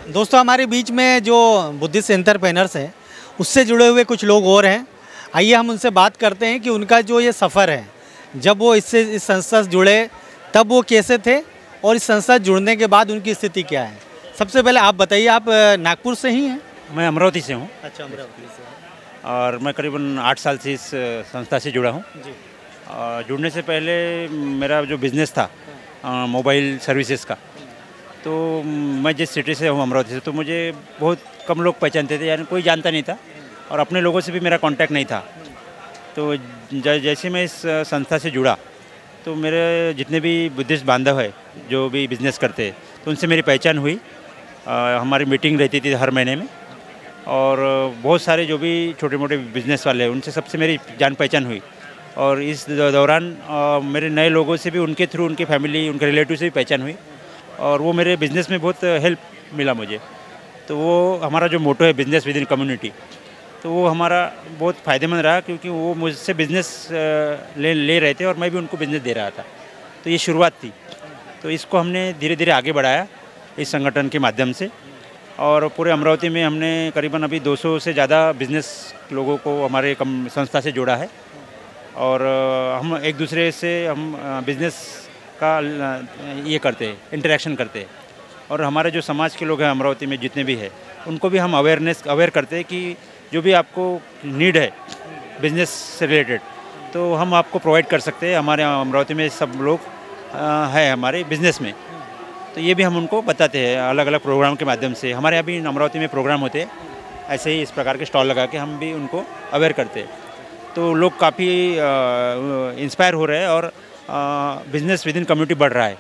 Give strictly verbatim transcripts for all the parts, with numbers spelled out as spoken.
दोस्तों हमारे बीच में जो बुद्धिस्ट एंटरप्रेन्योर्स हैं उससे जुड़े हुए कुछ लोग और हैं। आइए हम उनसे बात करते हैं कि उनका जो ये सफ़र है, जब वो इससे इस संस्था से जुड़े तब वो कैसे थे और इस संस्था से जुड़ने के बाद उनकी स्थिति क्या है। सबसे पहले आप बताइए, आप नागपुर से ही हैं? मैं अमरावती से हूँ। अच्छा, अमरावती से। और मैं करीबन आठ साल से इस संस्था से जुड़ा हूँ। जी। और जुड़ने से पहले मेरा जो बिज़नेस था मोबाइल सर्विसेज का, तो मैं जिस सिटी से हूँ अमरावती से, तो मुझे बहुत कम लोग पहचानते थे, यानी कोई जानता नहीं था और अपने लोगों से भी मेरा कांटेक्ट नहीं था। तो जैसे मैं इस संस्था से जुड़ा तो मेरे जितने भी बुद्धिस्ट बांधव है जो भी बिज़नेस करते हैं, तो उनसे मेरी पहचान हुई। आ, हमारी मीटिंग रहती थी हर महीने में, और बहुत सारे जो भी छोटे मोटे बिज़नेस वाले हैं उनसे सबसे मेरी जान पहचान हुई। और इस दौरान मेरे नए लोगों से भी, उनके थ्रू उनके फैमिली, उनके रिलेटिव से भी पहचान हुई, और वो मेरे बिज़नेस में बहुत हेल्प मिला मुझे। तो वो हमारा जो मोटो है बिज़नेस विद इन कम्युनिटी, तो वो हमारा बहुत फ़ायदेमंद रहा, क्योंकि वो मुझसे बिज़नेस ले ले रहे थे और मैं भी उनको बिज़नेस दे रहा था। तो ये शुरुआत थी। तो इसको हमने धीरे धीरे आगे बढ़ाया इस संगठन के माध्यम से, और पूरे अमरावती में हमने करीबन अभी दो सौ से ज़्यादा बिज़नेस लोगों को हमारे कम संस्था से जोड़ा है। और हम एक दूसरे से हम बिज़नेस का ये करते हैं, इंटरेक्शन करते हैं। और हमारे जो समाज के लोग हैं अमरावती में जितने भी हैं, उनको भी हम अवेयरनेस अवेयर करते हैं कि जो भी आपको नीड है बिज़नेस से रिलेटेड, तो हम आपको प्रोवाइड कर सकते हैं। हमारे अमरावती में सब लोग हैं हमारे बिज़नेस में, तो ये भी हम उनको बताते हैं अलग अलग प्रोग्राम के माध्यम से। हमारे यहाँ भी अमरावती में प्रोग्राम होते हैं, ऐसे ही इस प्रकार के स्टॉल लगा के हम भी उनको अवेयर करते हैं। तो लोग काफ़ी इंस्पायर हो रहे हैं और बिज़नेस विद इन कम्युनिटी बढ़ रहा है।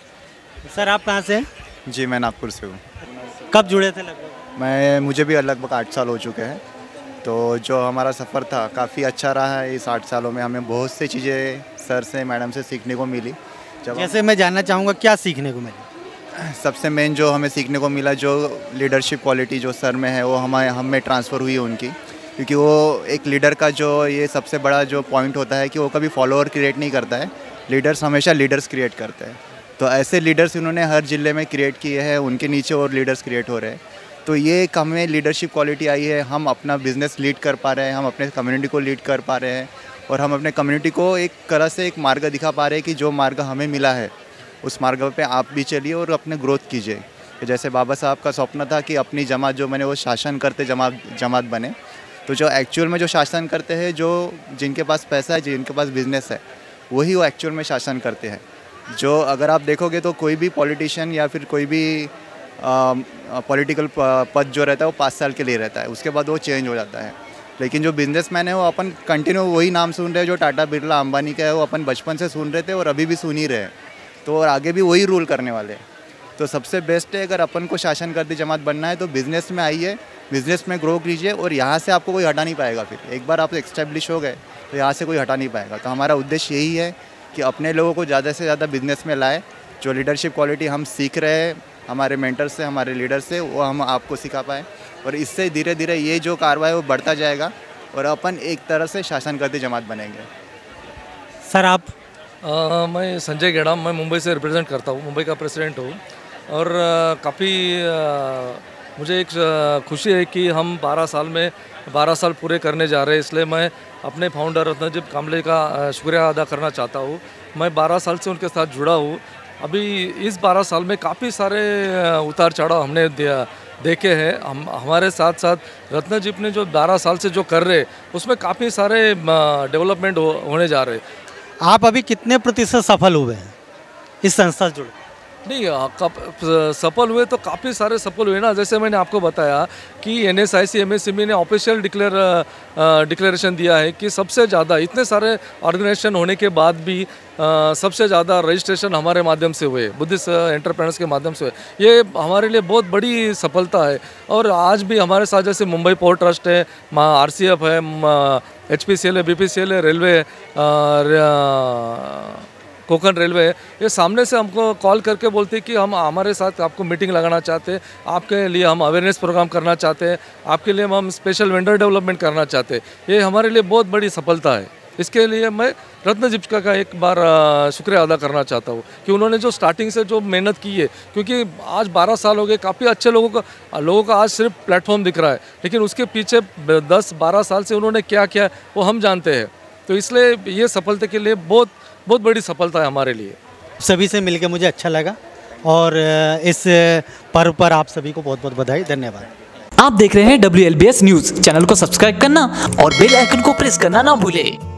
सर आप कहाँ से हैं? जी, मैं नागपुर से हूँ। कब जुड़े थे लगभग? मैं मुझे भी लगभग आठ साल हो चुके हैं। तो जो हमारा सफ़र था काफ़ी अच्छा रहा है। इस आठ सालों में हमें बहुत सी चीज़ें सर से, मैडम से सीखने को मिली। जब जैसे मैं जानना चाहूँगा क्या सीखने को मिला? सबसे मेन जो हमें सीखने को मिला, जो लीडरशिप क्वालिटी जो सर में है वो हमें हम में ट्रांसफ़र हुई उनकी, क्योंकि वो एक लीडर का जो ये सबसे बड़ा जो पॉइंट होता है कि वो कभी फॉलोअर क्रिएट नहीं करता है, लीडर्स हमेशा लीडर्स क्रिएट करते हैं। तो ऐसे लीडर्स इन्होंने हर ज़िले में क्रिएट किए हैं, उनके नीचे और लीडर्स क्रिएट हो रहे हैं। तो ये एक हमें लीडरशिप क्वालिटी आई है, हम अपना बिज़नेस लीड कर पा रहे हैं, हम अपने कम्युनिटी को लीड कर पा रहे हैं, और हम अपने कम्युनिटी को एक तरह से एक मार्ग दिखा पा रहे हैं कि जो मार्ग हमें मिला है उस मार्ग पे आप भी चलिए और अपने ग्रोथ कीजिए। जैसे बाबा साहब का स्वप्न था कि अपनी जमात जो बने वो शासन करते जमात जमात बने, तो जो एक्चुअल में जो शासन करते हैं, जो जिनके पास पैसा है, जिनके पास बिज़नेस है, वही वो एक्चुअल में शासन करते हैं। जो अगर आप देखोगे तो कोई भी पॉलिटिशियन या फिर कोई भी पॉलिटिकल पद जो रहता है वो पाँच साल के लिए रहता है, उसके बाद वो चेंज हो जाता है। लेकिन जो बिजनेसमैन है वो अपन कंटिन्यू वही नाम सुन रहे हैं जो टाटा बिरला अंबानी का है, वो अपन बचपन से सुन रहे थे और अभी भी सुन ही रहे हैं, तो और आगे भी वही रूल करने वाले हैं। तो सबसे बेस्ट है, अगर अपन को शासन करती जमात बनना है तो बिज़नेस में आइए, बिज़नेस में ग्रो कीजिए, और यहाँ से आपको कोई हटा नहीं पाएगा। फिर एक बार आप एक्स्टेब्लिश हो गए तो यहाँ से कोई हटा नहीं पाएगा। तो हमारा उद्देश्य यही है कि अपने लोगों को ज़्यादा से ज़्यादा बिज़नेस में लाए। जो लीडरशिप क्वालिटी हम सीख रहे हैं हमारे मेंटर से, हमारे लीडर से, वो हम आपको सिखा पाएँ, और इससे धीरे धीरे ये जो कार्रवाई है वो बढ़ता जाएगा और अपन एक तरह से शासन करती जमात बनेंगे। सर आप? आ, मैं संजय गेड़ा, मैं मुंबई से रिप्रेजेंट करता हूँ, मुंबई का प्रेसिडेंट हूँ। और काफ़ी मुझे एक खुशी है कि हम बारह साल में बारह साल पूरे करने जा रहे हैं, इसलिए मैं अपने फाउंडर रत्नजीत कांबले का शुक्रिया अदा करना चाहता हूँ। मैं बारह साल से उनके साथ जुड़ा हूँ। अभी इस बारह साल में काफ़ी सारे उतार चढ़ाव हमने देखे हैं। हम हमारे साथ साथ रत्नजीत ने जो बारह साल से जो कर रहे, उसमें काफ़ी सारे डेवलपमेंट हो, होने जा रहे। आप अभी कितने प्रतिशत सफल हुए हैं इस संस्था से जुड़े? नहीं, सफल हुए तो काफ़ी सारे सफल हुए ना। जैसे मैंने आपको बताया कि N S I C M S M E ने ऑफिशियल डिक्लेयर डिक्लेरेशन दिया है कि सबसे ज़्यादा, इतने सारे ऑर्गेनाइजेशन होने के बाद भी आ, सबसे ज़्यादा रजिस्ट्रेशन हमारे माध्यम से हुए, बुद्धिस्ट एंटरप्रेन्योर्स के माध्यम से हुए। ये हमारे लिए बहुत बड़ी सफलता है। और आज भी हमारे साथ जैसे मुंबई पोर्ट ट्रस्ट है, आर सी एफ है, एच पी सी एल है, बी पी सी एल है, रेलवे, कोकण रेलवे, ये सामने से हमको कॉल करके बोलते हैं कि हम हमारे साथ आपको मीटिंग लगाना चाहते हैं, आपके लिए हम अवेयरनेस प्रोग्राम करना चाहते हैं, आपके लिए हम स्पेशल वेंडर डेवलपमेंट करना चाहते हैं। ये हमारे लिए बहुत बड़ी सफलता है। इसके लिए मैं रत्नदीपिका का एक बार शुक्रिया अदा करना चाहता हूँ कि उन्होंने जो स्टार्टिंग से जो मेहनत की है, क्योंकि आज बारह साल हो गए, काफ़ी अच्छे लोगों का लोगों का आज सिर्फ प्लेटफॉर्म दिख रहा है, लेकिन उसके पीछे दस बारह साल से उन्होंने क्या किया वो हम जानते हैं। तो इसलिए ये सफलता के लिए बहुत बहुत बड़ी सफलता है हमारे लिए। सभी से मिलकर मुझे अच्छा लगा और इस पर्व पर आप सभी को बहुत बहुत बधाई, धन्यवाद। आप देख रहे हैं W L B S news. Channel को सब्सक्राइब करना और बेल आइकन को प्रेस करना ना भूलें।